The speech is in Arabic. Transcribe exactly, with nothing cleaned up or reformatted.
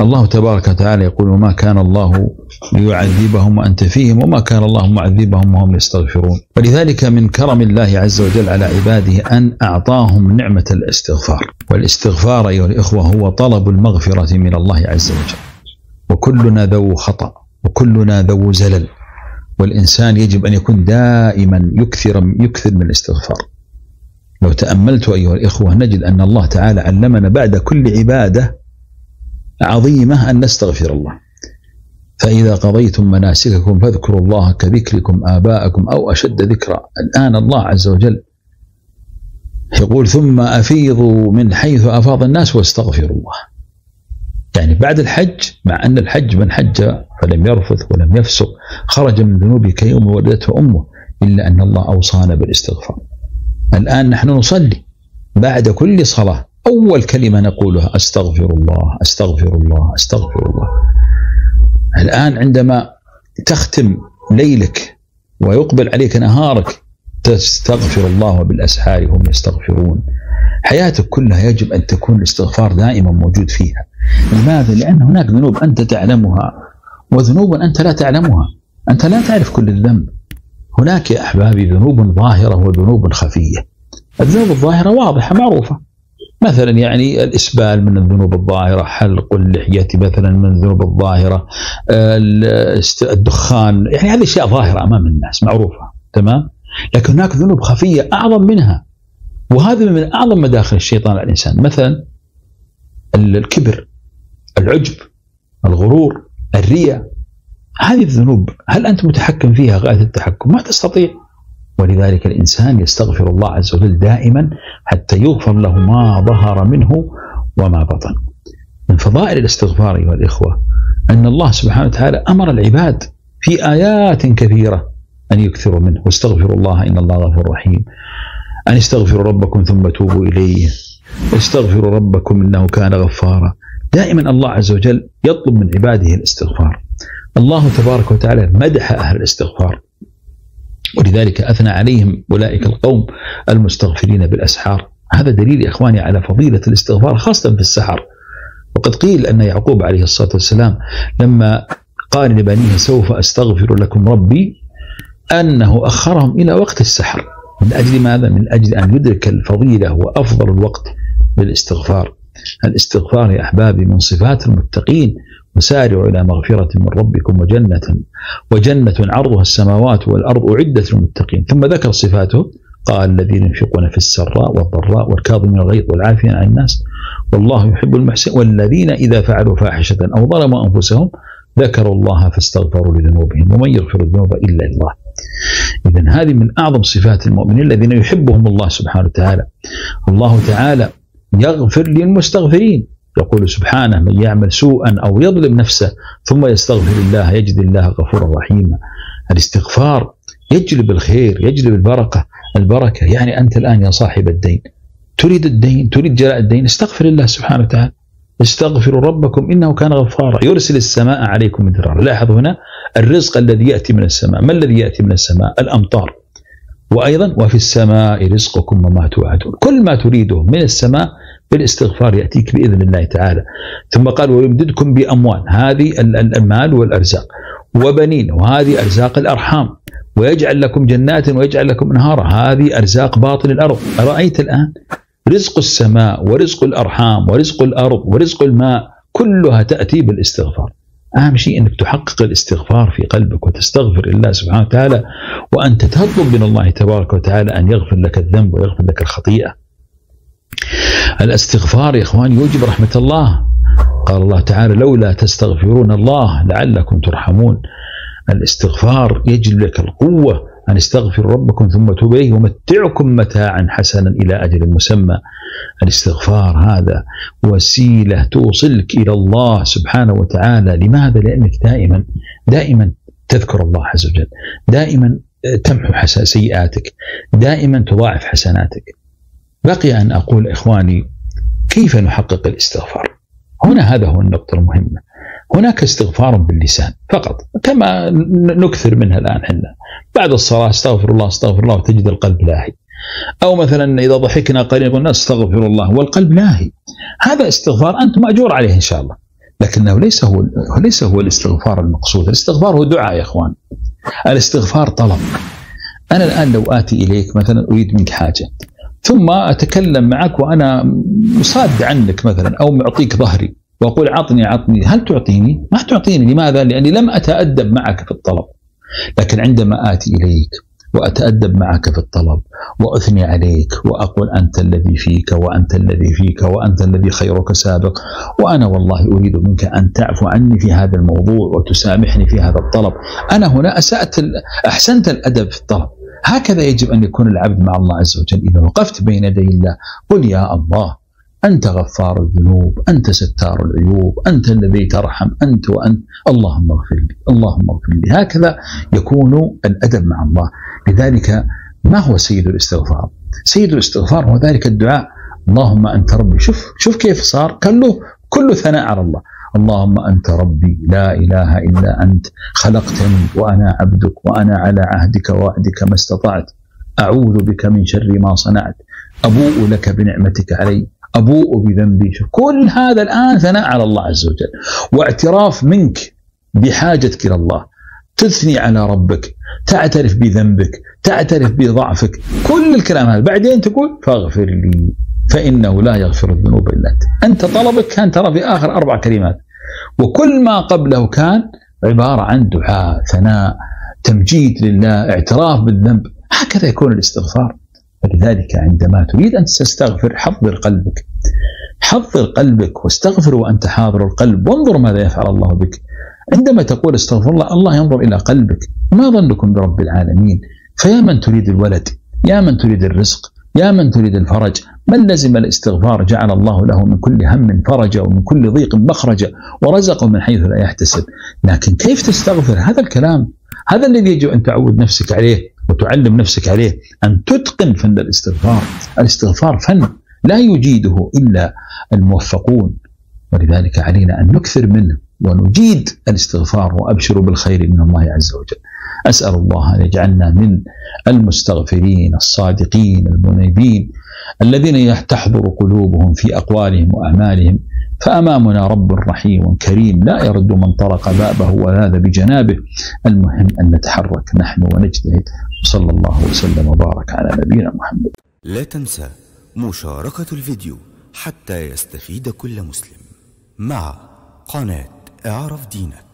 الله تبارك وتعالى يقول: وما كان الله ليعذبهم وأنت فيهم وما كان الله معذبهم وهم يستغفرون. ولذلك من كرم الله عز وجل على عباده أن أعطاهم نعمة الاستغفار. والاستغفار أيها الإخوة هو طلب المغفرة من الله عز وجل. وكلنا ذو خطأ وكلنا ذو زلل، والإنسان يجب أن يكون دائما يكثر يكثر من الاستغفار. لو تأملت أيها الإخوة نجد أن الله تعالى علمنا بعد كل عبادة عظيمة أن نستغفر الله. فإذا قضيتم مناسككم فاذكروا الله كذكركم آباءكم أو أشد ذكرا. الآن الله عز وجل يقول: ثم أفيضوا من حيث أفاض الناس واستغفروا الله. يعني بعد الحج، مع أن الحج من حج فلم يرفث ولم يفسق خرج من ذنوبه كيوم ولدته أمه، إلا أن الله أوصانا بالاستغفار. الآن نحن نصلي، بعد كل صلاة أول كلمة نقولها: أستغفر الله أستغفر الله أستغفر الله. الآن عندما تختم ليلك ويقبل عليك نهارك تستغفر الله، وبالأسحار هم يستغفرون. حياتك كلها يجب أن تكون الاستغفار دائما موجود فيها. لماذا؟ لأن هناك ذنوب أنت تعلمها وذنوب أنت لا تعلمها. أنت لا تعرف كل الذنب. هناك يا أحبابي ذنوب ظاهرة وذنوب خفية. الذنوب الظاهرة واضحة معروفة، مثلا يعني الإسبال من الذنوب الظاهرة، حلق اللحية مثلا من الذنوب الظاهرة، الدخان، يعني هذه أشياء ظاهرة أمام الناس معروفة، تمام. لكن هناك ذنوب خفية أعظم منها، وهذا من أعظم مداخل الشيطان على الإنسان. مثلا الكبر، العجب، الغرور، الرياء. هذه الذنوب هل أنت متحكم فيها غاية التحكم؟ ما تستطيع. ولذلك الإنسان يستغفر الله عز وجل دائما حتى يغفر له ما ظهر منه وما بطن. من فضائل الاستغفار أيها الإخوة أن الله سبحانه وتعالى أمر العباد في آيات كثيرة أن يكثروا منه: واستغفروا الله إن الله غفور رحيم، أن استغفروا ربكم ثم توبوا إليه، واستغفروا ربكم إنه كان غفارا. دائما الله عز وجل يطلب من عباده الاستغفار. الله تبارك وتعالى مدح أهل الاستغفار، ولذلك أثنى عليهم أولئك القوم المستغفرين بالأسحار. هذا دليل يا إخواني على فضيلة الاستغفار خاصة في السحر. وقد قيل أن يعقوب عليه الصلاة والسلام لما قال لبنيه: سوف أستغفر لكم ربي، أنه أخرهم إلى وقت السحر. من أجل ماذا؟ من أجل أن يدرك الفضيلة وأفضل الوقت للاستغفار. الاستغفار يا أحبابي من صفات المتقين: وسارعوا إلى مغفرة من ربكم وجنة وجنة عرضها السماوات والأرض أعدت للمتقين. ثم ذكر صفاته، قال: الذين ينفقون في السراء والضراء والكاظمين الغيظ والعافين عن الناس والله يحب المحسنين والذين إذا فعلوا فاحشة أو ظلموا أنفسهم ذكروا الله فاستغفروا لذنوبهم ومن يغفر الذنوب إلا الله. إذن هذه من أعظم صفات المؤمنين الذين يحبهم الله سبحانه وتعالى. الله تعالى يغفر للمستغفرين، يقول سبحانه: من يعمل سوءا أو يظلم نفسه ثم يستغفر الله يجد الله غفورا رحيما. الاستغفار يجلب الخير، يجلب البركة. البركة يعني أنت الآن يا صاحب الدين تريد الدين، تريد جلاء الدين، استغفر الله سبحانه وتعالى. استغفروا ربكم إنه كان غفارا يرسل السماء عليكم مدرارا. لاحظ هنا الرزق الذي يأتي من السماء. ما الذي يأتي من السماء؟ الأمطار. وأيضا وفي السماء رزقكم وما توعدون. كل ما تريده من السماء بالاستغفار يأتيك بإذن الله تعالى. ثم قال: ويمددكم بأموال، هذه المال والأرزاق، وبنين، وهذه أرزاق الأرحام، ويجعل لكم جنات ويجعل لكم أنهارا، هذه أرزاق باطن الأرض. أرأيت الآن رزق السماء ورزق الأرحام ورزق الأرض ورزق الماء كلها تأتي بالاستغفار. أهم شيء أنك تحقق الاستغفار في قلبك وتستغفر الله سبحانه وتعالى، وأنت تطلب من الله تبارك وتعالى أن يغفر لك الذنب ويغفر لك الخطيئة. الاستغفار يا إخوان يوجب رحمة الله. قال الله تعالى: لولا تستغفرون الله لعلكم ترحمون. الاستغفار يجلب لك القوة أن استغفر ربكم ثم توبوا إليه ومتعكم متاعا حسنا إلى أجل مسمى. الاستغفار هذا وسيلة توصلك إلى الله سبحانه وتعالى. لماذا؟ لأنك دائما دائما تذكر الله عز وجل، دائما تمحو سيئاتك، دائما تضاعف حسناتك. بقي أن أقول إخواني كيف نحقق الاستغفار. هنا هذا هو النقطة المهمة. هناك استغفار باللسان فقط كما نكثر منها الآن حنا بعد الصلاة: استغفر الله استغفر الله، وتجد القلب لاهي. أو مثلا إذا ضحكنا قليلا قلنا استغفر الله والقلب لاهي. هذا استغفار أنت مأجور عليه إن شاء الله، لكنه ليس هو ليس هو الاستغفار المقصود. الاستغفار هو دعاء يا اخوان، الاستغفار طلب. انا الان لو اتي اليك مثلا اريد منك حاجه، ثم اتكلم معك وانا مصاد عنك مثلا او معطيك ظهري واقول عطني عطني، هل تعطيني؟ ما تعطيني. لماذا؟ لاني لم اتادب معك في الطلب. لكن عندما اتي اليك وأتأدب معك في الطلب وأثني عليك وأقول أنت الذي فيك وأنت الذي فيك وأنت الذي خيرك سابق، وأنا والله أريد منك أن تعفو عني في هذا الموضوع وتسامحني في هذا الطلب، أنا هنا أسأت أحسنت الأدب في الطلب. هكذا يجب أن يكون العبد مع الله عز وجل. إذا وقفت بين يدي الله قل يا الله أنت غفار الذنوب، أنت ستار العيوب، أنت الذي ترحم، أنت وأنت، اللهم اغفر لي، اللهم اغفر لي. هكذا يكون الأدب مع الله. لذلك ما هو سيد الاستغفار؟ سيد الاستغفار هو ذلك الدعاء اللهم أنت ربي. شوف شوف كيف صار كله كله ثناء على الله. اللهم أنت ربي لا إله إلا أنت خلقتني وأنا عبدك وأنا على عهدك ووعدك ما استطعت، أعوذ بك من شر ما صنعت، أبوء لك بنعمتك علي، أبوء بذنبي. كل هذا الآن ثناء على الله عز وجل، واعتراف منك بحاجتك إلى الله، تثني على ربك، تعترف بذنبك، تعترف بضعفك، كل الكلام هذا. بعدين تقول فاغفر لي فإنه لا يغفر الذنوب إلا أنت. أنت طلبك كان ترى في آخر أربع كلمات، وكل ما قبله كان عبارة عن دعاء، ثناء، تمجيد لله، اعتراف بالذنب. هكذا يكون الاستغفار. فلذلك عندما تريد أن تستغفر حضر قلبك، حضر قلبك واستغفر وأنت حاضر القلب، وانظر ماذا يفعل الله بك. عندما تقول استغفر الله، الله ينظر إلى قلبك. ما ظنكم برب العالمين؟ فيا من تريد الولد، يا من تريد الرزق، يا من تريد الفرج، من لزم الاستغفار جعل الله له من كل هم فرجا ومن كل ضيق مخرجا ورزقه من حيث لا يحتسب. لكن كيف تستغفر؟ هذا الكلام، هذا الذي يجب أن تعود نفسك عليه وتعلم نفسك عليه، أن تتقن فن الاستغفار. الاستغفار فن لا يجيده إلا الموفقون، ولذلك علينا أن نكثر منه ونجيد الاستغفار. وأبشروا بالخير من الله عز وجل. أسأل الله أن يجعلنا من المستغفرين الصادقين المنيبين الذين تحضر قلوبهم في أقوالهم وأعمالهم. فأمامنا رب رحيم كريم لا يرد من طرق بابه ولاذ بجنابه. المهم أن نتحرك نحن ونجتهد. صلى الله وسلم وبارك على نبينا محمد. لا تنسى مشاركة الفيديو حتى يستفيد كل مسلم مع قناة اعرف دينك.